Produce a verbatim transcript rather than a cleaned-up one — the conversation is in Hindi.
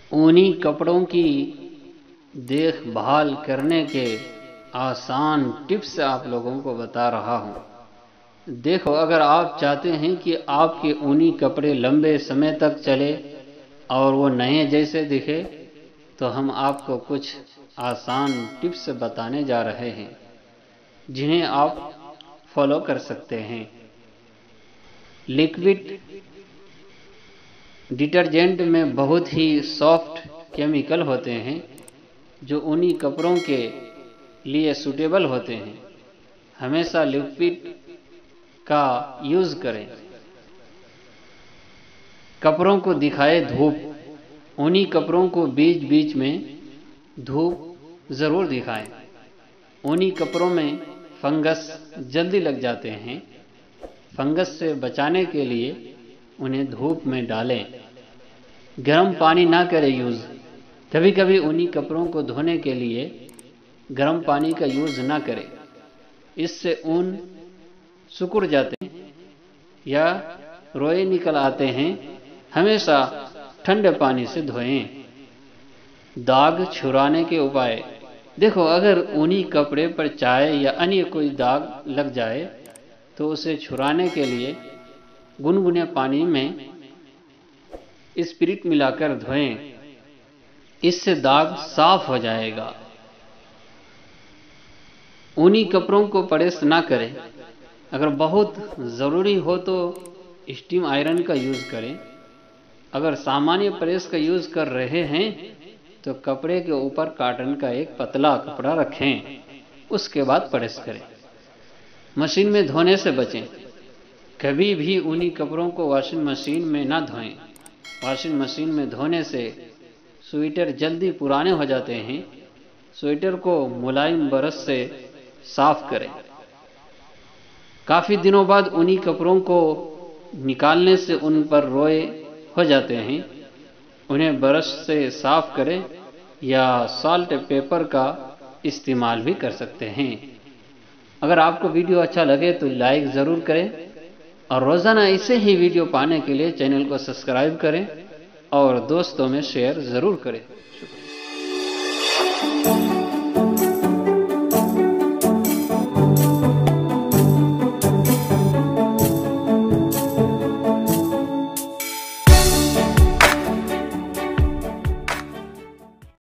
ऊनी कपड़ों की देखभाल करने के आसान टिप्स आप लोगों को बता रहा हूं। देखो, अगर आप चाहते हैं कि आपके ऊनी कपड़े लंबे समय तक चले और वो नए जैसे दिखे, तो हम आपको कुछ आसान टिप्स बताने जा रहे हैं जिन्हें आप फॉलो कर सकते हैं। लिक्विड डिटर्जेंट में बहुत ही सॉफ्ट केमिकल होते हैं जो ऊनी कपड़ों के लिए सूटेबल होते हैं। हमेशा लिक्विड का यूज करें। कपड़ों को दिखाए धूप। ऊनी कपड़ों को बीच बीच में धूप जरूर दिखाएं। ऊनी कपड़ों में फंगस जल्दी लग जाते हैं। फंगस से बचाने के लिए उन्हें धूप में डालें। गर्म पानी ना करें यूज। कभी कभी ऊनी कपड़ों को धोने के लिए गर्म पानी का यूज ना करें, इससे ऊन सिकुड़ जाते हैं या रोए निकल आते हैं। हमेशा ठंडे पानी से धोएं। दाग छुड़ाने के उपाय। देखो, अगर ऊनी कपड़े पर चाय या अन्य कोई दाग लग जाए तो उसे छुड़ाने के लिए गुनगुने पानी में स्पिरिट मिलाकर धोएं। इससे दाग साफ हो जाएगा। ऊनी कपड़ों को प्रेस ना करें। अगर बहुत ज़रूरी हो तो स्टीम आयरन का यूज़ करें। अगर सामान्य प्रेस का यूज़ कर रहे हैं तो कपड़े के ऊपर कॉटन का एक पतला कपड़ा रखें, उसके बाद प्रेस करें। मशीन में धोने से बचें। कभी भी ऊनी कपड़ों को वॉशिंग मशीन में ना धोएं। वॉशिंग मशीन में धोने से स्वेटर जल्दी पुराने हो जाते हैं। स्वेटर को मुलायम ब्रश से साफ करें। काफ़ी दिनों बाद ऊनी कपड़ों को निकालने से उन पर रोए हो जाते हैं। उन्हें ब्रश से साफ करें या सॉल्ट पेपर का इस्तेमाल भी कर सकते हैं। अगर आपको वीडियो अच्छा लगे तो लाइक ज़रूर करें और रोज़ाना ऐसे ही वीडियो पाने के लिए चैनल को सब्सक्राइब करें और दोस्तों में शेयर ज़रूर करें। शुक्रिया।